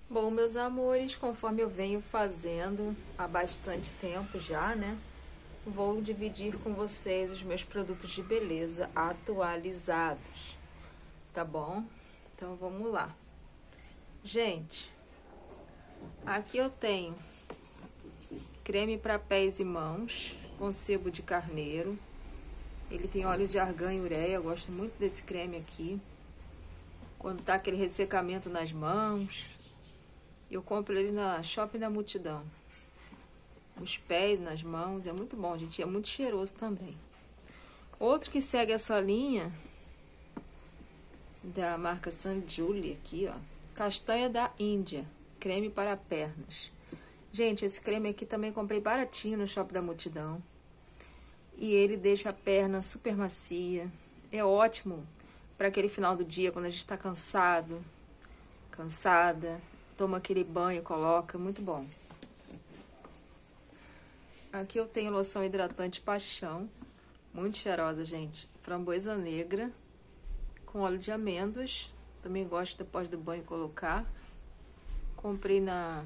Bom, meus amores, conforme eu venho fazendo há bastante tempo já, né? Vou dividir com vocês os meus produtos de beleza atualizados, tá bom? Então, vamos lá. Gente, aqui eu tenho creme para pés e mãos com sebo de carneiro. Ele tem óleo de argan e ureia, eu gosto muito desse creme aqui. Quando tá aquele ressecamento nas mãos, eu compro ele na Shopping da Multidão. Os pés, nas mãos, é muito bom, gente. É muito cheiroso também. Outro que segue essa linha, da marca San Julie aqui, ó. Castanha da Índia, creme para pernas. Gente, esse creme aqui também comprei baratinho no Shopping da Multidão. E ele deixa a perna super macia. É ótimo para aquele final do dia, quando a gente tá cansado, cansada. Toma aquele banho, coloca, muito bom. Aqui eu tenho loção hidratante Paixão, muito cheirosa, gente. Framboesa negra, com óleo de amêndoas. Também gosto depois do banho colocar. Comprei na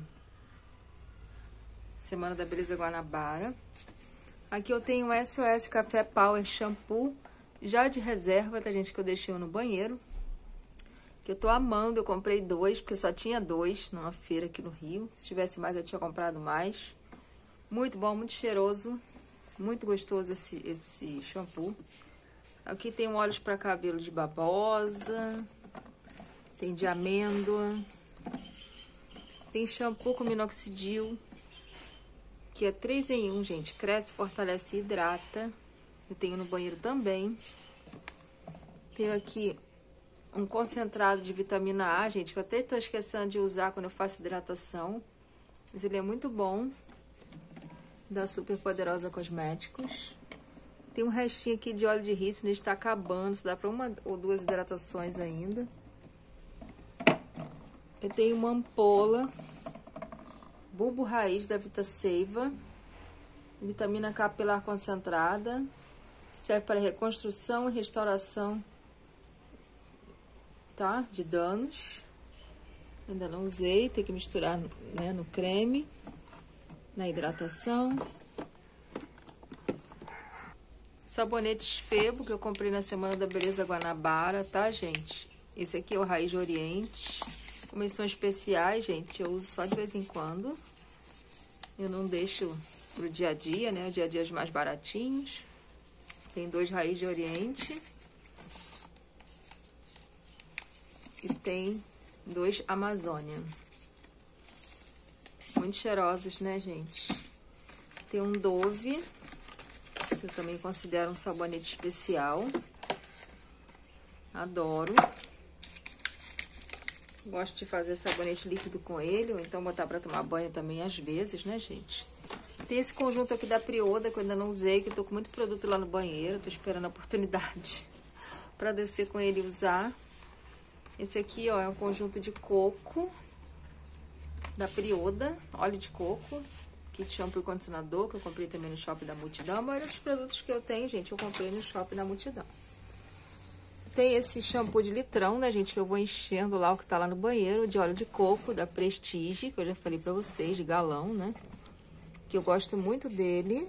Semana da Beleza Guanabara. Aqui eu tenho o SOS Café Power Shampoo, já de reserva, tá, gente? Que eu deixei no banheiro. Que eu tô amando, eu comprei 2, porque só tinha 2 numa feira aqui no Rio. Se tivesse mais, eu tinha comprado mais. Muito bom, muito cheiroso, muito gostoso esse shampoo. Aqui tem óleos para cabelo de babosa, tem de amêndoa, tem shampoo com minoxidil, que é 3 em 1, gente. Cresce, fortalece e hidrata. Eu tenho no banheiro também. Tenho aqui um concentrado de vitamina A, gente, que eu até tô esquecendo de usar quando eu faço hidratação. Mas ele é muito bom. Da Super Poderosa Cosméticos. Tem um restinho aqui de óleo de rícino, ele está acabando. Só dá para 1 ou 2 hidratações ainda. Eu tenho uma ampola Bulbo Raiz da Vitaseiva. Vitamina capilar concentrada. Serve para reconstrução e restauração, tá? De danos. Ainda não usei, tem que misturar, né, no creme, na hidratação. Sabonetes Febo, que eu comprei na Semana da Beleza Guanabara, tá, gente? Esse aqui é o Raiz de Oriente. Como eles são especiais, gente, eu uso só de vez em quando. Eu não deixo pro dia a dia, né? O dia a dia é os mais baratinhos. Tem 2 Raiz de Oriente. E tem 2 Amazônia. Muito cheirosos, né, gente? Tem um Dove, que eu também considero um sabonete especial. Adoro. Gosto de fazer sabonete líquido com ele, ou então botar pra tomar banho também às vezes, né, gente? Tem esse conjunto aqui da Prioda, que eu ainda não usei, que eu tô com muito produto lá no banheiro. Tô esperando a oportunidade pra descer com ele e usar. Esse aqui, ó, é um conjunto de coco da Prioda, óleo de coco, kit shampoo e condicionador, que eu comprei também no Shopping da Multidão. A maioria dos produtos que eu tenho, gente, eu comprei no Shopping da Multidão. Tem esse shampoo de litrão, né, gente, que eu vou enchendo lá, o que tá lá no banheiro, de óleo de coco, da Prestige, que eu já falei pra vocês, de galão, né, que eu gosto muito dele.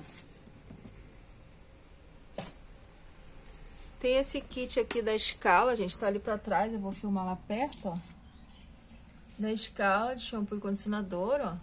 Tem esse kit aqui da Scala, gente, tá ali pra trás, eu vou filmar lá perto, ó. Da Scala, de shampoo e condicionador, ó.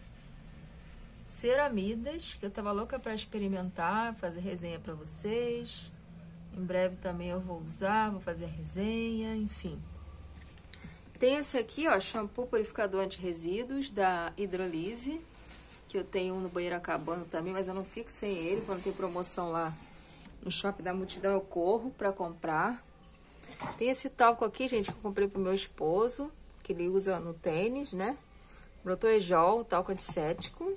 Ceramidas, que eu tava louca pra experimentar, fazer resenha pra vocês. Em breve também eu vou usar, vou fazer resenha, enfim. Tem esse aqui, ó, shampoo purificador anti-resíduos da Hidrolise, que eu tenho um no banheiro acabando também, mas eu não fico sem ele. Quando tem promoção lá no Shopping da Multidão, eu corro pra comprar. Tem esse talco aqui, gente, que eu comprei pro meu esposo, que ele usa no tênis, né? Brotoejol, talco antisséptico.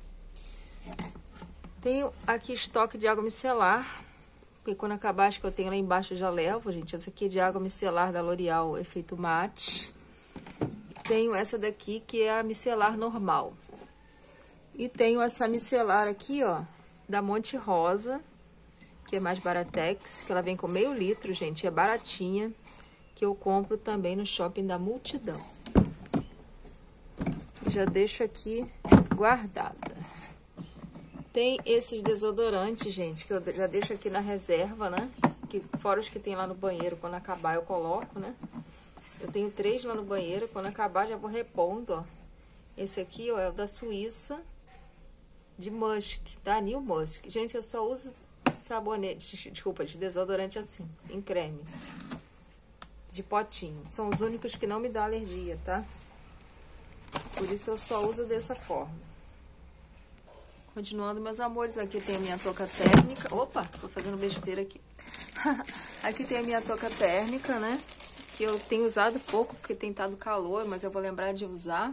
Tenho aqui estoque de água micelar, porque quando acabar, acho que eu tenho lá embaixo, eu já levo, gente. Essa aqui é de água micelar da L'Oreal, efeito mate. Tenho essa daqui, que é a micelar normal. E tenho essa micelar aqui, ó, da Monte Rosa, que é mais baratex, que ela vem com meio litro, gente, é baratinha, que eu compro também no Shopping da Multidão. já deixo aqui guardada. Tem esses desodorantes, gente, que eu já deixo aqui na reserva, né? Que fora os que tem lá no banheiro, quando acabar eu coloco, né? Eu tenho 3 lá no banheiro, quando acabar já vou repondo, ó. Esse aqui, ó, é o da Suíça, de musk, tá? New Musk. Gente, eu só uso sabonete, desculpa, de desodorante assim, em creme. De potinho. São os únicos que não me dão alergia, tá? Por isso eu só uso dessa forma. Continuando, meus amores, aqui tem a minha touca térmica. Opa, tô fazendo besteira aqui. Aqui tem a minha touca térmica, né? Que eu tenho usado pouco, porque tem estado calor, mas eu vou lembrar de usar.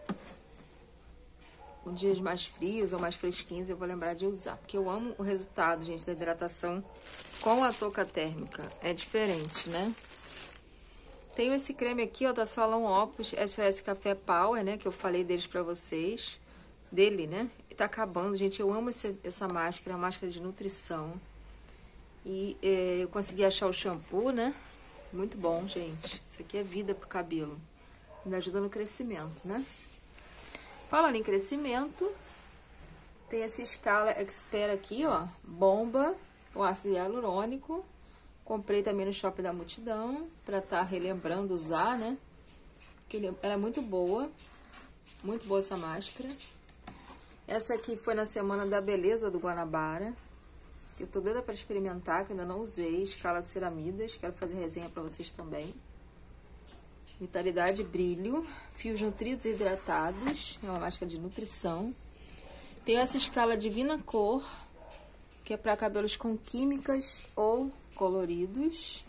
Em dias mais frios ou mais fresquinhos, eu vou lembrar de usar. Porque eu amo o resultado, gente, da hidratação com a touca térmica. É diferente, né? Tenho esse creme aqui, ó, da Salão Opus, SOS Café Power, né? Que eu falei deles pra vocês. Dele, né? Tá acabando, gente. Eu amo essa máscara, a máscara de nutrição. E eu consegui achar o shampoo, né? Muito bom, gente. Isso aqui é vida pro cabelo. Me ajuda no crescimento, né? Falando em crescimento, tem essa escala Expert aqui, ó. Bomba, o ácido hialurônico. Comprei também no Shopping da Multidão, pra tá relembrando usar, né? Porque ela é muito boa. Muito boa essa máscara. Essa aqui foi na Semana da Beleza do Guanabara. Eu tô doida pra experimentar, que eu ainda não usei. Escala Ceramidas, quero fazer resenha pra vocês também. Vitalidade e Brilho. Fios nutridos e hidratados. É uma máscara de nutrição. Tem essa escala Divina Cor, que é pra cabelos com químicas ou coloridos.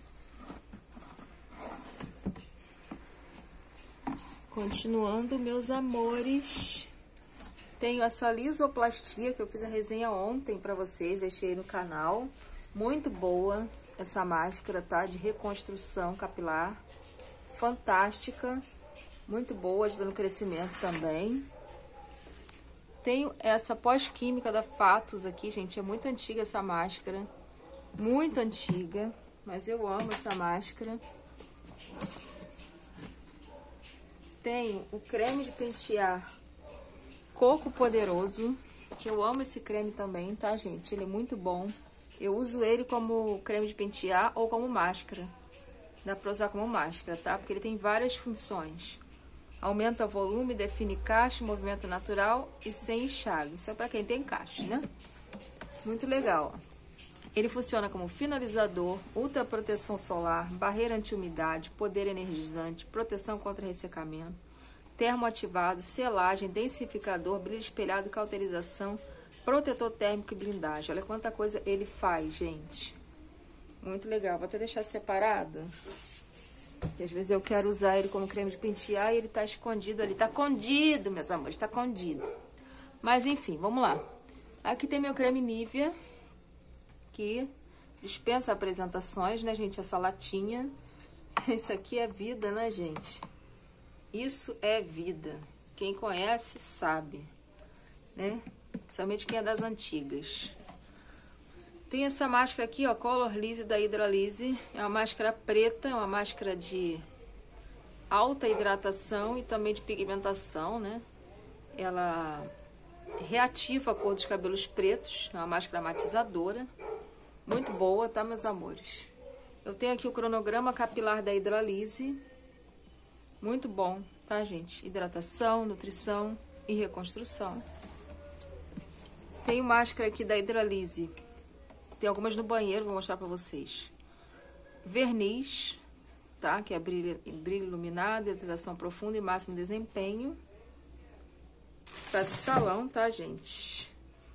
Continuando, meus amores... Tenho essa lisoplastia, que eu fiz a resenha ontem pra vocês, deixei no canal. Muito boa essa máscara, tá? De reconstrução capilar. Fantástica. Muito boa, ajudando no crescimento também. Tenho essa pós-química da Fatos aqui, gente. É muito antiga essa máscara. Muito antiga. Mas eu amo essa máscara. Tenho o creme de pentear Coco Poderoso, que eu amo esse creme também, tá, gente? Ele é muito bom. Eu uso ele como creme de pentear ou como máscara. Dá pra usar como máscara, tá? Porque ele tem várias funções. Aumenta o volume, define cacho, movimento natural e sem enxágue. Isso é pra quem tem cacho, né? Muito legal, ó. Ele funciona como finalizador, ultra proteção solar, barreira anti-umidade, poder energizante, proteção contra ressecamento, termoativado, selagem, densificador, brilho espelhado, cauterização, protetor térmico e blindagem. Olha quanta coisa ele faz, gente. Muito legal. Vou até deixar separado. Porque às vezes eu quero usar ele como creme de pentear e ele tá escondido ali. Tá escondido, meus amores, tá escondido. Mas enfim, vamos lá. Aqui tem meu creme Nivea, que dispensa apresentações, né, gente? Essa latinha. Isso aqui é vida, né, gente? Isso é vida. Quem conhece, sabe, né? Principalmente quem é das antigas. Tem essa máscara aqui, ó, Color Lise da Hidralise. É uma máscara preta, é uma máscara de alta hidratação e também de pigmentação, né? Ela reativa a cor dos cabelos pretos. É uma máscara matizadora. Muito boa, tá, meus amores? Eu tenho aqui o cronograma capilar da Hidralise. Muito bom, tá, gente? Hidratação, nutrição e reconstrução. Tenho máscara aqui da Hidralise. Tem algumas no banheiro, vou mostrar pra vocês. Verniz, tá? Que é brilho iluminado, hidratação profunda e máximo desempenho. Tá de salão, tá, gente?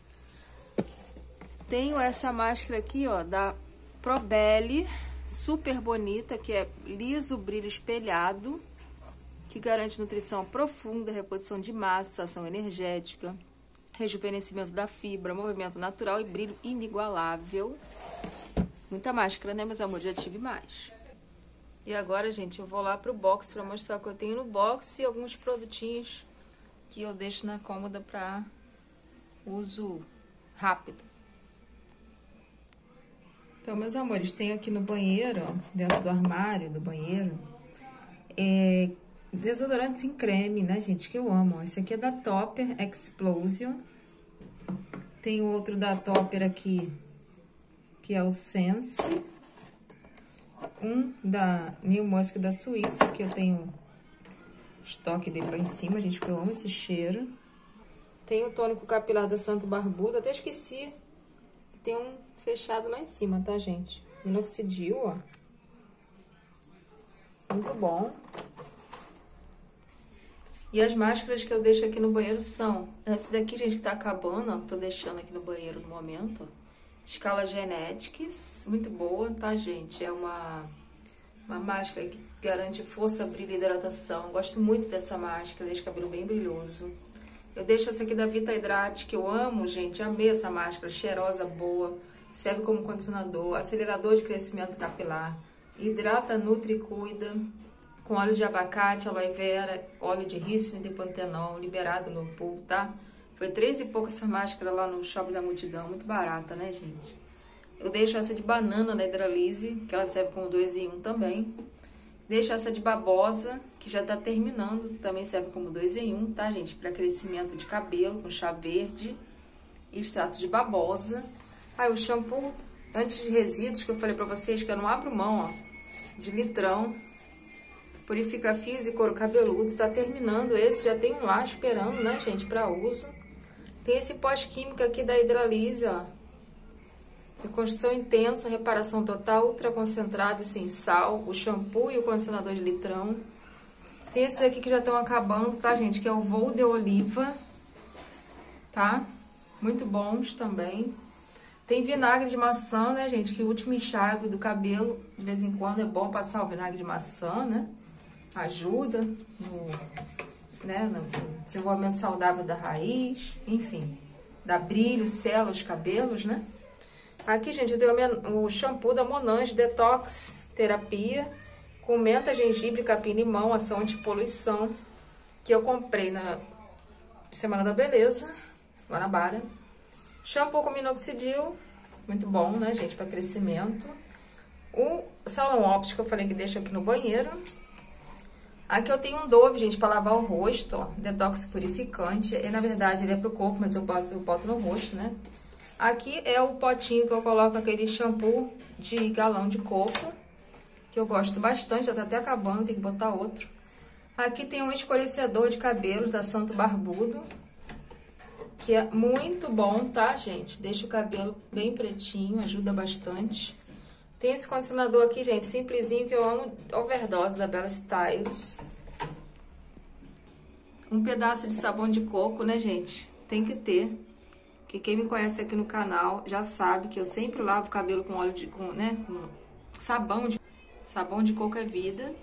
Tenho essa máscara aqui, ó, da Probelle, super bonita, que é liso brilho espelhado, que garante nutrição profunda, reposição de massa, ação energética, rejuvenescimento da fibra, movimento natural e brilho inigualável. Muita máscara, né, meus amores? Já tive mais. E agora, gente, eu vou lá pro box pra mostrar o que eu tenho no box e alguns produtinhos que eu deixo na cômoda pra uso rápido. Então, meus amores, tenho aqui no banheiro, ó, dentro do armário do banheiro, Desodorantes em creme, né, gente? Que eu amo. Esse aqui é da Topper Explosion. Tem outro da Topper aqui, que é o Sense. Um da New Musk da Suíça, que eu tenho estoque dele lá em cima, gente, porque eu amo esse cheiro. Tem o tônico capilar da Santo Barbudo, até esqueci. Tem um fechado lá em cima, tá, gente? Minoxidil, ó. Muito bom. E as máscaras que eu deixo aqui no banheiro são... Essa daqui, gente, que tá acabando, ó. Tô deixando aqui no banheiro no momento, ó. Scala Genetics, muito boa, tá, gente? É uma máscara que garante força, brilho e hidratação. Gosto muito dessa máscara, deixa o cabelo bem brilhoso. Eu deixo essa aqui da Vita Hydrate, que eu amo, gente. Amei essa máscara, cheirosa, boa. Serve como condicionador, acelerador de crescimento capilar. Hidrata, nutre e cuida. Com óleo de abacate, aloe vera, óleo de rícino e de pantenol, liberado no pool, tá? Foi 3 e pouco essa máscara lá no Shopping da Multidão, muito barata, né, gente? Eu deixo essa de banana na Hidralise, que ela serve como 2 em 1 também. Deixo essa de babosa, que já tá terminando, também serve como 2 em 1, tá, gente? Para crescimento de cabelo, com chá verde e extrato de babosa. Aí o shampoo anti resíduos, que eu falei pra vocês, que eu não abro mão, ó, de litrão. Purifica fios e couro cabeludo, tá terminando esse, já tem um lá esperando, né, gente, pra uso. Tem esse pós-química aqui da Hidralise, ó. Reconstrução intensa, reparação total, ultra concentrado e sem sal. O shampoo e o condicionador de litrão. Tem esses aqui que já estão acabando, tá, gente? Que é o Voo de Oliva, tá? Muito bons também. Tem vinagre de maçã, né, gente? Que o último enxágue do cabelo, de vez em quando, é bom passar o vinagre de maçã, né? Ajuda no desenvolvimento saudável da raiz, enfim, dá brilho, sela os cabelos, né? Aqui, gente, eu tenho o shampoo da Monange Detox Terapia, com menta, gengibre, capim-limão, ação antipoluição, que eu comprei na Semana da Beleza, Guanabara. Shampoo com minoxidil, muito bom, né, gente, para crescimento. O Salão Óptico, eu falei que deixa aqui no banheiro. Aqui eu tenho um Dove, gente, para lavar o rosto, ó, detox purificante. E, na verdade, ele é pro corpo, mas eu boto no rosto, né? Aqui é o potinho que eu coloco aquele shampoo de galão de coco, que eu gosto bastante, já tá até acabando, tem que botar outro. Aqui tem um escurecedor de cabelos da Santo Barbudo, que é muito bom, tá, gente? Deixa o cabelo bem pretinho, ajuda bastante. Tem esse condicionador aqui, gente, simplesinho, que eu amo, Overdose, da Bella Styles. Um pedaço de sabão de coco, né, gente? Tem que ter. Porque quem me conhece aqui no canal já sabe que eu sempre lavo o cabelo com óleo de... com sabão de... Sabão de coco é vida.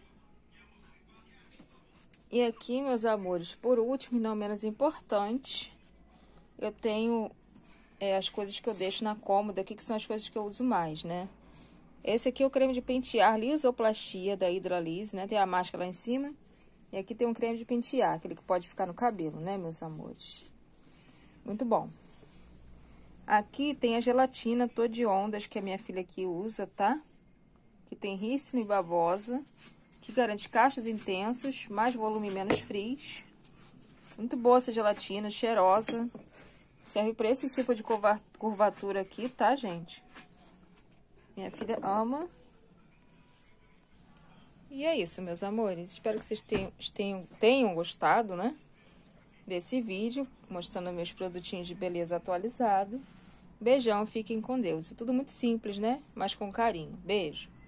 E aqui, meus amores, por último e não menos importante, eu tenho as coisas que eu deixo na cômoda aqui, que são as coisas que eu uso mais, né? Esse aqui é o creme de pentear Lisoplastia da Hidralise, né? Tem a máscara lá em cima. E aqui tem um creme de pentear, aquele que pode ficar no cabelo, né, meus amores? Muito bom. Aqui tem a gelatina Tô de Ondas, que a minha filha aqui usa, tá? Que tem rícino e babosa, que garante cachos intensos, mais volume e menos frizz. Muito boa essa gelatina, cheirosa. Serve para esse tipo de curvatura aqui, tá, gente? Minha filha ama. E é isso, meus amores. Espero que vocês tenham gostado, né? Desse vídeo, mostrando meus produtinhos de beleza atualizado. Beijão, fiquem com Deus. É tudo muito simples, né? Mas com carinho. Beijo.